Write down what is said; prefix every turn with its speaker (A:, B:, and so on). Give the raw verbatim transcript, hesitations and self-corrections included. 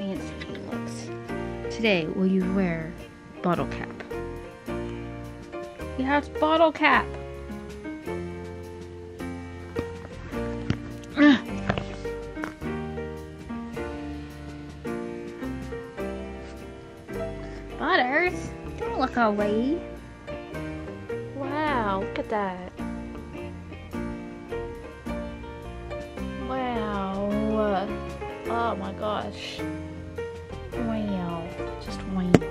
A: fancy he looks. Today, will you wear bottle cap? Yeah, it's bottle cap. Butters, don't look away. Wow, look at that. Wow. Oh my gosh. Wow. Just wow.